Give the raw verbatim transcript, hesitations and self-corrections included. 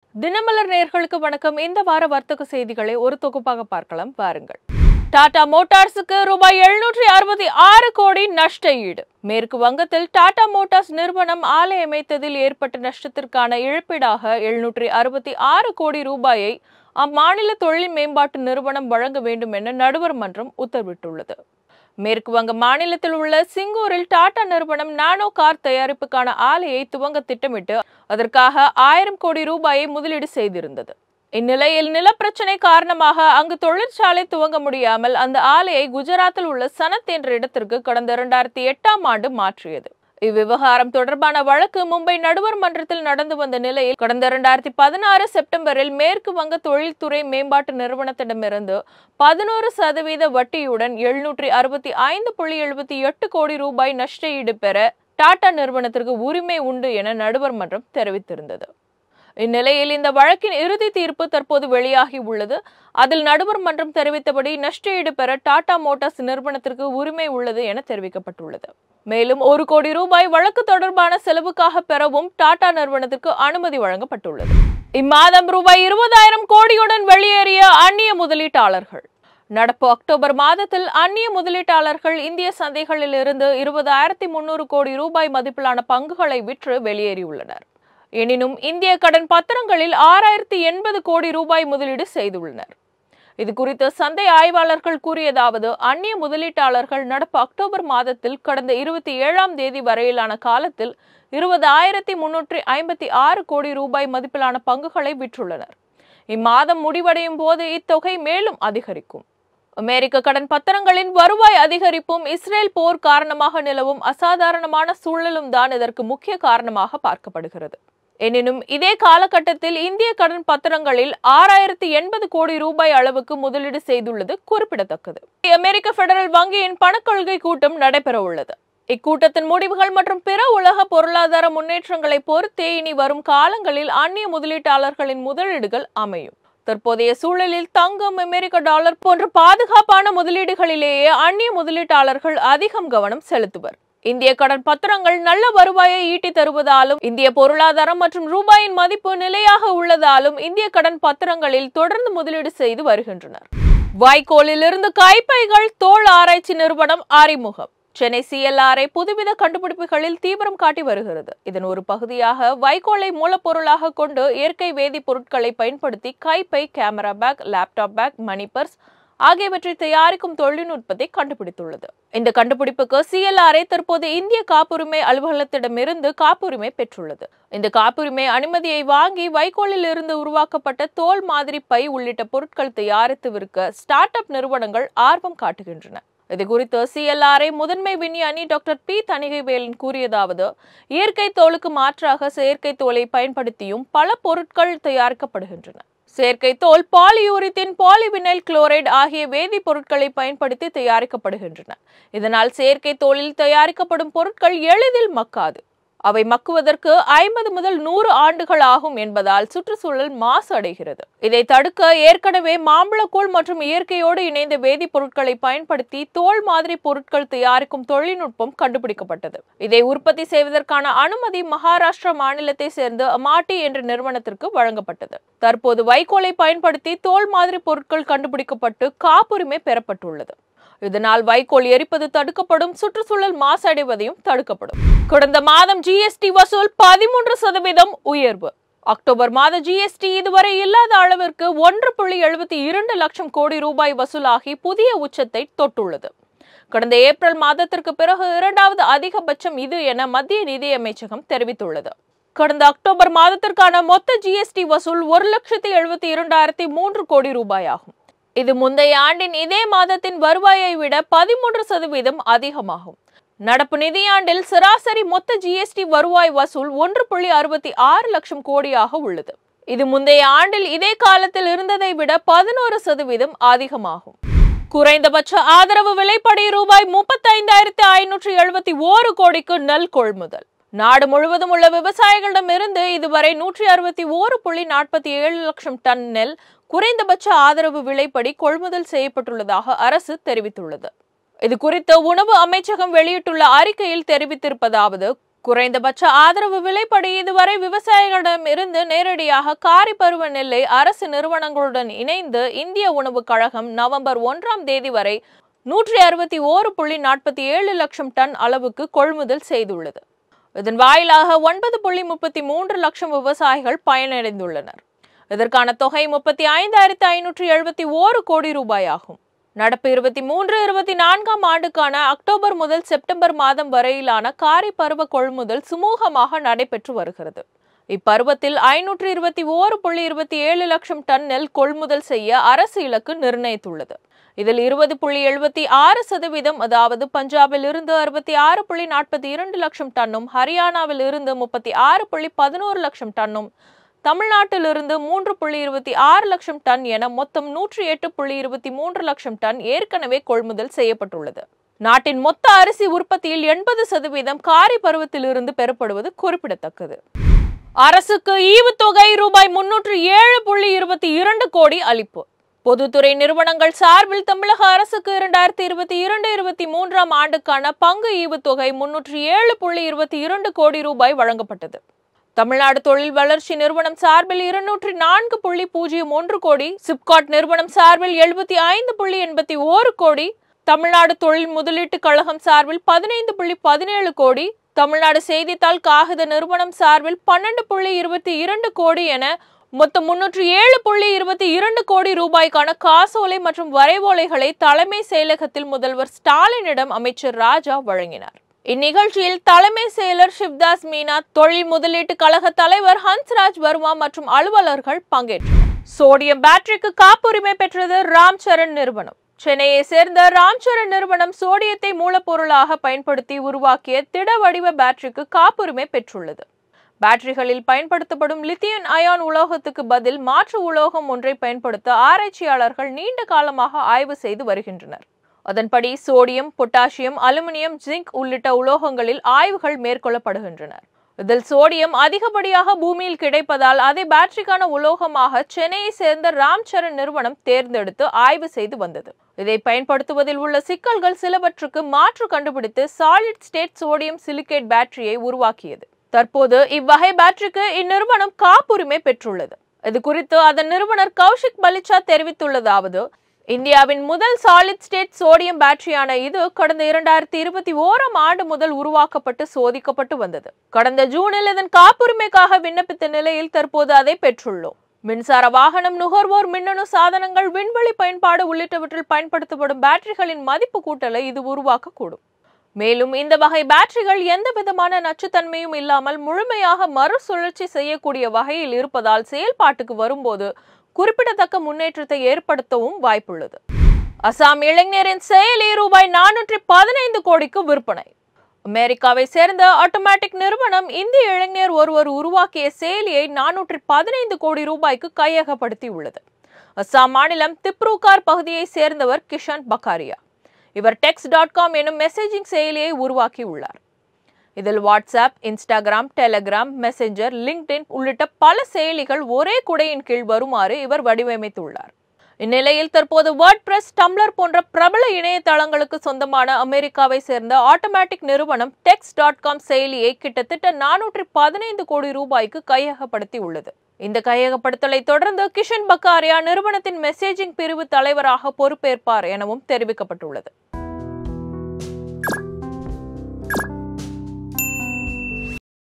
தினமலர் நேயர்களுக்கு வணக்கம். இந்த வார வர்த்தக செய்திகளை ஒரு தொகுப்பாக பார்க்கலாம் பாருங்கள். டாடா மோட்டார்ஸுக்கு ரூபாய் எழுநூற்றி அறுபத்தி ஆறு கோடி நஷ்ட ஈடு. மேற்கு வங்கத்தில் டாடா மோட்டார்ஸ் நிறுவனம் ஆலை அமைத்ததில் ஏற்பட்ட நஷ்டத்திற்கான இழப்பீடாக எழுநூற்றி அறுபத்தி ஆறு கோடி ரூபாயை அம்மாநில தொழில் மேம்பாட்டு நிறுவனம் வழங்க வேண்டும் என நடுவர் மன்றம் உத்தரவிட்டுள்ளது. மேற்கு வங்க மாநிலத்தில் உள்ள சிங்கூரில் டாடா நிறுவனம் நானோ கார் தயாரிப்புக்கான ஆலையை துவங்க திட்டமிட்டு அதற்காக ஆயிரம் கோடி ரூபாயை முதலீடு செய்திருந்தது. இந்நிலையில் நிலப்பிரச்சனை காரணமாக அங்கு தொழிற்சாலை துவங்க முடியாமல் அந்த ஆலையை குஜராத்தில் உள்ள சனத் என்ற இடத்திற்கு கடந்த இரண்டாயிரத்தி எட்டாம் ஆண்டு மாற்றியது. இவ்விவகாரம் தொடர்பான வழக்கு மும்பை நடுவர் மன்றத்தில் நடந்து வந்த நிலையில் கடந்த இரண்டாயிரத்தி பதினாறு செப்டம்பரில் மேற்கு வங்க தொழில்துறை மேம்பாட்டு நிறுவனத்திடமிருந்து பதினோரு சதவீத வட்டியுடன் எழுநூற்றி அறுபத்தி ஐந்து புள்ளி எழுபத்தி எட்டு கோடி ரூபாய் நஷ்ட ஈடு பெற டாடா நிறுவனத்திற்கு உரிமை உண்டு என நடுவர் மன்றம் தெரிவித்திருந்தது. இந்நிலையில் இந்த வழக்கின் இறுதி தீர்ப்பு தற்போது வெளியாகி உள்ளது. அதில் நடுவர் மன்றம் தெரிவித்தபடி நஷ்ட ஈடு பெற டாடா மோட்டார்ஸ் நிறுவனத்திற்கு உரிமை உள்ளது என தெரிவிக்கப்பட்டுள்ளது. மேலும் ஒரு கோடி ரூபாய் வழக்கு தொடர்பான செலவுக்காக பெறவும் டாடா நிறுவனத்திற்கு அனுமதி வழங்கப்பட்டுள்ளது. இம்மாதம் ரூபாய் இருபதாயிரம் கோடியுடன் வெளியேறிய அந்நிய முதலீட்டாளர்கள். நடப்பு அக்டோபர் மாதத்தில் அந்நிய முதலீட்டாளர்கள் இந்திய சந்தைகளில் இருந்து இருபதாயிரத்தி முன்னூறு கோடி ரூபாய் மதிப்பிலான பங்குகளை விற்று வெளியேறியுள்ளனர். எனினும் இந்திய கடன் பத்திரங்களில் ஆறாயிரத்தி எண்பது கோடி ரூபாய் முதலீடு செய்துள்ளனர். இது குறித்து சந்தை ஆய்வாளர்கள் கூறியதாவது, அந்நிய முதலீட்டாளர்கள் நடப்பு அக்டோபர் மாதத்தில் கடந்த இருபத்தி ஏழாம் தேதி வரையிலான காலத்தில் இருபது ஆயிரத்தி முன்னூற்றி ஐம்பத்தி ஆறு கோடி ரூபாய் மதிப்பிலான பங்குகளை விற்றுள்ளனர். இம்மாதம் முடிவடையும் போது இத்தொகை மேலும் அதிகரிக்கும். அமெரிக்க கடன் பத்திரங்களின் வருவாய் அதிகரிப்பும் இஸ்ரேல் போர் காரணமாக நிலவும் அசாதாரணமான சூழலும் தான் இதற்கு முக்கிய காரணமாக பார்க்கப்படுகிறது. எனினும் இதே காலகட்டத்தில் இந்திய கடன் பத்திரங்களில் ஆறாயிரத்தி எண்பது கோடி ரூபாய் அளவுக்கு முதலீடு செய்துள்ளது குறிப்பிடத்தக்கது. அமெரிக்க பெடரல் வங்கியின் பணக்கொள்கை கூட்டம் நடைபெற உள்ளது. இக்கூட்டத்தின் முடிவுகள் மற்றும் பிற உலக பொருளாதார முன்னேற்றங்களை பொறுத்தே இனி வரும் காலங்களில் அந்நிய முதலீட்டாளர்களின் முதலீடுகள் அமையும். தற்போதைய சூழலில் தங்கம், அமெரிக்க டாலர் போன்ற பாதுகாப்பான முதலீடுகளிலேயே அந்நிய முதலீட்டாளர்கள் அதிகம் கவனம் செலுத்துவர். இந்திய கடன் பத்திரங்கள் நல்ல வருவாயை ஈட்டி தருவதாலும் இந்திய பொருளாதாரம் மற்றும் ரூபாயின் மதிப்பு நிலையாக உள்ளதாலும் இந்திய கடன் பத்திரங்களில் தொடர்ந்து முதலீடு செய்து வருகின்றனர். வைக்கோலில் இருந்து கைப்பைகள் தோல் ஆராய்ச்சி நிறுவனம் அறிமுகம். சென்னை சி எல் ஆர் புதுவித கண்டுபிடிப்புகளில் தீவிரம் காட்டி வருகிறது. இதன் ஒரு பகுதியாக வைக்கோலை மூலப்பொருளாக கொண்டு இயற்கை வேதி பொருட்களை பயன்படுத்தி கைப்பை, camera bag, laptop bag, money purse ஆகியவற்றை தயாரிக்கும் தொழில்நுட்பத்தை கண்டுபிடித்துள்ளது. இந்த கண்டுபிடிப்புக்கு சி எல் ஆர் தற்போது இந்திய காப்புரிமை அலுவலகத்திடமிருந்து காப்புரிமை பெற்றுள்ளது. இந்த காப்புரிமை அனுமதியை வாங்கி வைக்கோலில் இருந்து உருவாக்கப்பட்ட தோல் மாதிரி பை உள்ளிட்ட பொருட்கள் தயாரித்து விற்க ஸ்டார்ட் அப் நிறுவனங்கள் ஆர்வம் காட்டுகின்றன. இது குறித்து சி எல் ஆர் முதன்மை விஞ்ஞானி டாக்டர் பி தணிகைவேலன் கூறியதாவது, இயற்கை தோலுக்கு மாற்றாக செயற்கை தோலை பயன்படுத்தியும் பல பொருட்கள் தயாரிக்கப்படுகின்றன. செயற்கை தோல் பாலியூரித்தின், பாலிவினைல் குளோரைடு ஆகிய வேதிப் பொருட்களை பயன்படுத்தி தயாரிக்கப்படுகின்றன. இதனால் செயற்கை தோலில் தயாரிக்கப்படும் பொருட்கள் எளிதில் மக்காது. அவை மக்குவதற்கு ஐம்பது முதல் நூறு ஆண்டுகள் ஆகும் என்பதால் சுற்றுச்சூழல் மாசு அடைகிறது. இதை தடுக்க ஏற்கனவே மாம்பழக்கூழ் மற்றும் இயற்கையோடு இணைந்த வேதிப்பொருட்களை பயன்படுத்தி தோல் மாதிரி பொருட்கள் தயாரிக்கும் தொழில்நுட்பம் கண்டுபிடிக்கப்பட்டது. இதை உற்பத்தி செய்வதற்கான அனுமதி மகாராஷ்டிரா மாநிலத்தை சேர்ந்த அமாட்டி என்ற நிறுவனத்திற்கு வழங்கப்பட்டது. தற்போது வைக்கோலை பயன்படுத்தி தோல் மாதிரி பொருட்கள் கண்டுபிடிக்கப்பட்டு காப்புரிமை பெறப்பட்டுள்ளது. இதனால் வைக்கோல் எரிப்பது தடுக்கப்படும், சுற்றுச்சூழல் மாசடைவதையும் தடுக்கப்படும். கடந்த மாதம் ஜி எஸ் டி வசூல் பதிமூன்று சதவீதம் உயர்வு. அக்டோபர் மாத ஜி எஸ் டி இதுவரை இல்லாத அளவிற்கு ஒன்று புள்ளி எழுபத்தி இரண்டு லட்சம் கோடி ரூபாய் வசூலாகி புதிய உச்சத்தை தொட்டுள்ளது. கடந்த ஏப்ரல் மாதத்திற்கு பிறகு இரண்டாவது அதிகபட்சம் இது என மத்திய நிதி அமைச்சகம் தெரிவித்துள்ளது. கடந்த அக்டோபர் மாதத்திற்கான மொத்த ஜி எஸ் டி வசூல் ஒரு லட்சத்தி எழுபத்தி இரண்டாயிரத்தி மூன்று கோடி ரூபாய் ஆகும். இது முந்தைய ஆண்டின் இதே மாதத்தின் வருவாயை விட பதிமூன்று சதவீதம் அதிகமாகும். நடப்பு நிதியாண்டில் சராசரி மொத்த ஜி எஸ் டி வருவாய் வசூல் ஒன்று புள்ளி அறுபத்தி ஆறு லட்சம் கோடியாக உள்ளது. இது முந்தைய ஆண்டில் இதே காலத்தில் இருந்ததை விட பதினோரு சதவீதம் அதிகமாகும். குறைந்தபட்ச ஆதரவு விலைப்படி ரூபாய் முப்பத்தி ஐந்தாயிரத்தி ஐநூற்றி எழுபத்தி ஓரு கோடிக்கு நெல் கொள்முதல். நாடு முழுவதும் உள்ள விவசாயிகளிடமிருந்து இதுவரை நூற்றி அறுபத்தி ஓரு புள்ளி நாற்பத்தி ஏழு லட்சம் டன் நெல் குறைந்தபட்ச ஆதரவு விலைப்படி கொள்முதல் செய்யப்பட்டுள்ளதாக அரசு தெரிவித்துள்ளது. இது குறித்து உணவு அமைச்சகம் வெளியிட்டுள்ள அறிக்கையில் தெரிவித்திருப்பதாவது, குறைந்தபட்ச ஆதரவு விலைப்படி இதுவரை விவசாயிகளிடம் இருந்து நேரடியாக காரி பருவ நெல்லை அரசு நிறுவனங்களுடன் இணைந்து இந்திய உணவு கழகம் நவம்பர் ஒன்றாம் தேதி வரை நூற்றி அறுபத்தி ஓரு புள்ளி நாற்பத்தி ஏழு லட்சம் டன் அளவுக்கு கொள்முதல் செய்துள்ளது. இதன் வாயிலாக ஒன்பது புள்ளி முப்பத்தி மூன்று லட்சம் விவசாயிகள் பயனடைந்துள்ளனர். இதற்கான தொகை முப்பத்தி ஐந்தாயிரத்தி ஐநூற்றி எழுபத்தி ஓரு கோடி ரூபாய் ஆகும். நடப்பு இருபத்தி மூன்று இருபத்தி நான்காம் ஆண்டுக்கான அக்டோபர் முதல் செப்டம்பர் மாதம் வரையிலான காரி பருவ கொள்முதல் சுமூகமாக நடைபெற்று வருகிறது. இப்பருவத்தில் ஐநூற்று இருபத்தி ஓரு புள்ளி இருபத்தி ஏழு லட்சம் டன் நெல் கொள்முதல் செய்ய அரசு இலக்கு நிர்ணயித்துள்ளது. இதில் இருபது புள்ளி எழுபத்தி ஆறு சதவீதம் அதாவது பஞ்சாபில் இருந்து அறுபத்தி ஆறு புள்ளி நாற்பத்தி இரண்டு லட்சம் டன்னும், ஹரியானாவில் இருந்து முப்பத்தி ஆறு புள்ளி பதினோரு லட்சம் டன்னும், தமிழ்நாட்டிலிருந்து மூன்று புள்ளி இருபத்தி ஆறு லட்சம் டன் என மொத்தம் நூற்றி எட்டு புள்ளி இருபத்தி மூன்று லட்சம் டன் ஏற்கனவே கொள்முதல் செய்யப்பட்டுள்ளது. நாட்டின் மொத்த அரிசி உற்பத்தியில் எண்பது சதவீதம் காரி பருவத்திலிருந்து பெறப்படுவது குறிப்பிடத்தக்கது. அரசுக்கு ஈவுத்தொகை ரூபாய் முன்னூற்று ஏழு புள்ளி இருபத்தி இரண்டு கோடி அளிப்பு. பொதுத்துறை நிறுவனங்கள் சார்பில் தமிழக அரசுக்கு இரண்டாயிரத்தி இருபத்தி இரண்டு இருபத்தி மூன்றாம் ஆண்டுக்கான பங்கு ஈவுத்தொகை முன்னூற்று ஏழு புள்ளி இருபத்தி இரண்டு கோடி ரூபாய் வழங்கப்பட்டது. தமிழ்நாடு தொழில் வளர்ச்சி நிறுவனம் சார்பில் இருநூற்றி நான்கு புள்ளி பூஜ்ஜியம் ஒன்று கோடி, சிப்காட் நிறுவனம் சார்பில் எழுபத்தி ஐந்து புள்ளி எண்பத்தி ஓரு கோடி, தமிழ்நாடு தொழில் முதலீட்டு கழகம் சார்பில் பதினைந்து புள்ளி பதினேழு கோடி, தமிழ்நாடு செய்தித்தாள் காகித நிறுவனம் சார்பில் பன்னெண்டு புள்ளி இருபத்தி இரண்டு கோடி என மொத்தம் முன்னூற்று ஏழு புள்ளி இருபத்தி இரண்டு கோடி ரூபாய்க்கான காசோலை மற்றும் வரைவோலைகளை தலைமை செயலகத்தில் முதல்வர் ஸ்டாலினிடம் அமைச்சர் ராஜா வழங்கினார். இந்நிகழ்ச்சியில் தலைமை செயலர் சிவ்தாஸ் மீனா, தொழில் முதலீட்டு கழக தலைவர் ஹன்ஸ்ராஜ் வர்மா மற்றும் அலுவலர்கள் பங்கேற்றனர். சோடியம் பேட்டரிக்கு காப்புரிமை பெற்றது ராம்சரண் நிறுவனம். சென்னையை சேர்ந்த ராம்சரண் நிறுவனம் சோடியத்தை மூலப்பொருளாக பயன்படுத்தி உருவாக்கிய திட வடிவ பேட்டரிக்கு காப்புரிமை பெற்றுள்ளது. பேட்டரிகளில் பயன்படுத்தப்படும் லித்தியம் அயான் உலோகத்துக்கு பதில் மாற்று உலோகம் ஒன்றை பயன்படுத்த ஆராய்ச்சியாளர்கள் நீண்ட காலமாக ஆய்வு செய்து வருகின்றனர். அதன்படி சோடியம், பொட்டாசியம், அலுமினியம், ஜிங்க் உள்ளிட்ட உலோகங்களில் ஆய்வுகள் மேற்கொள்ளப்படுகின்றன. இதில் சோடியம் அதிகப்படியாக பூமியில் கிடைப்பதால் அதை பேட்டரிக்கான உலோகமாக சென்னையை சேர்ந்த ராம்சரண் நிறுவனம் தேர்ந்தெடுத்து ஆய்வு செய்து வந்தது. இதை பயன்படுத்துவதில் உள்ள சிக்கல்கள் சிலவற்றுக்கு மாற்று கண்டுபிடித்து சாலிட் ஸ்டேட் சோடியம் சிலிகேட் பேட்டரியை உருவாக்கியது. தற்போது இவ்வகை பேட்டரிக்கு இந்நிறுவனம் காப்புரிமை பெற்றுள்ளது. இது குறித்து அதன் நிறுவனர் கௌஷிக் பலிச்சா தெரிவித்துள்ளதாவது, இந்தியாவின் முதல் சாலிட் ஸ்டேட் சோடியம் பேட்டரியான இது கடந்த இரண்டாயிரத்தி இருபத்தி ஓராம் ஆண்டு முதல் உருவாக்கப்பட்டு சோதிக்கப்பட்டு வந்தது. கடந்த ஜூனில் இதன் காப்புரிமைக்காக விண்ணப்பித்த நிலையில் தற்போது அதை பெற்றுள்ளோம். மின்சார வாகனம், நுகர்வோர் மின்னணு சாதனங்கள், விண்வெளி பயன்பாடு உள்ளிட்டவற்றில் பயன்படுத்தப்படும் பேட்டரிகளின் மதிப்பு கூட்டலை இது உருவாக்கக்கூடும். மேலும் இந்த வகை பேட்டரிகள் எந்த விதமான நச்சுத்தன்மையும் இல்லாமல் முழுமையாக மறுசுழற்சி செய்யக்கூடிய வகையில் இருப்பதால் செயல்பாட்டுக்கு வரும்போது குறிப்பிடத்தக்க முன்னேற்றத்தை ஏற்படுத்தவும் வாய்ப்புள்ளது. அசாம் இளைஞரின் செயலி ரூபாய் நானூற்றி பதினைந்து கோடிக்கு விற்பனை. அமெரிக்காவை சேர்ந்த ஆட்டோமேட்டிக் நிறுவனம் இந்திய இளைஞர் ஒருவர் உருவாக்கிய செயலியை நானூற்றி பதினைந்து கோடி ரூபாய்க்கு கையகப்படுத்தி உள்ளது. அசாம் மாநிலம் திப்ருகார் பகுதியை சேர்ந்தவர் கிஷன் பக்காரியா. இவர் டெக்ஸ்ட் டாட் காம் எனும் மெசேஜிங் செயலியை உருவாக்கி உள்ளார். இதில் WhatsApp, Instagram, Telegram, Messenger, LinkedIn உள்ளிட்ட பல செயலிகள் ஒரே குடையின் கீழ் வருமாறு இவர் வடிவமைத்துள்ளார். இந்நிலையில் தற்போது வேர்ட்பிரஸ், டம்ளர் போன்ற பிரபல இணையதளங்களுக்கு சொந்தமான அமெரிக்காவை சேர்ந்த ஆட்டோமேட்டிக் நிறுவனம் டெக்ஸ்ட் டாட் காம் செயலியை கிட்டத்தட்ட நானூற்றி பதினைந்து கோடி ரூபாய்க்கு கையகப்படுத்தி உள்ளது. இந்த கையகப்படுத்தலை தொடர்ந்து கிஷன் பக்காரியா நிறுவனத்தின் மெசேஜிங் பிரிவு தலைவராக பொறுப்பேற்பார் எனவும் தெரிவிக்கப்பட்டுள்ளது.